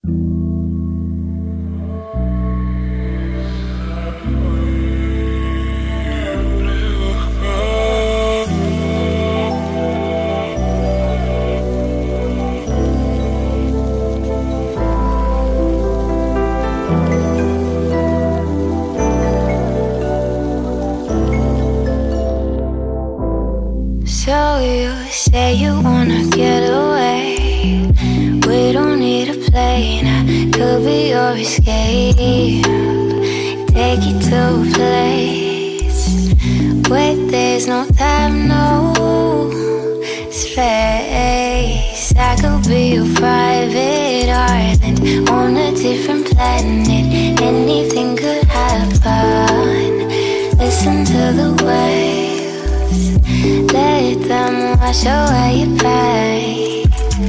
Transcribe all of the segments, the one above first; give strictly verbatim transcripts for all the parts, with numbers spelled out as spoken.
So you say you wanna get away. We don't need a plane, I could be your escape. Take you to a place where there's no time, no space. I could be your private island on a different planet. Anything could happen. Listen to the waves, let them wash away your pain.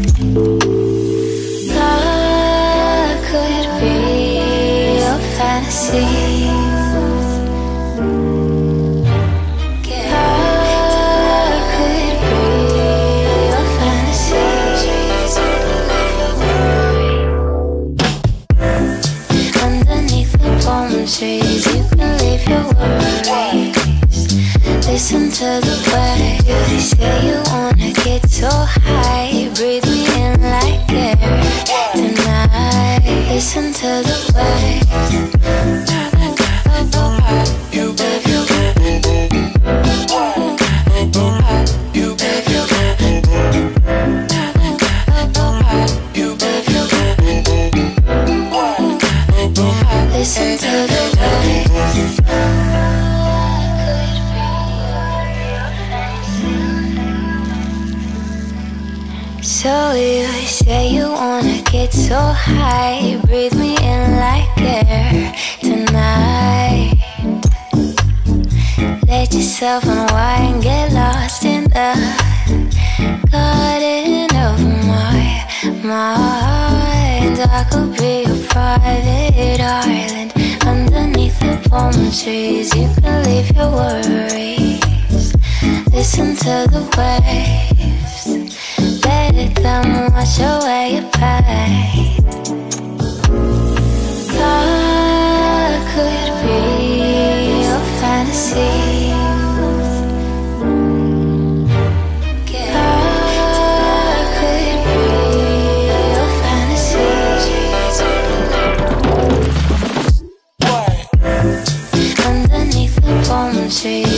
Love could be your fantasy. Love could be your fantasy. Underneath the palm trees, you can leave your worries. Listen to the way they say you wanna get so high. Breathe me in like air tonight. Listen to the way you babe, you babe, you babe, you babe, you babe, you babe. Listen to the way. So you say you wanna get so high. Breathe me in like air tonight. Let yourself unwind, get lost in the garden of my mind. I could be a private island underneath the palm trees. You can leave your worries. Listen to the waves, let them wash away your pain. Love could be your fantasy. Love could be your fantasy. Underneath the palm tree,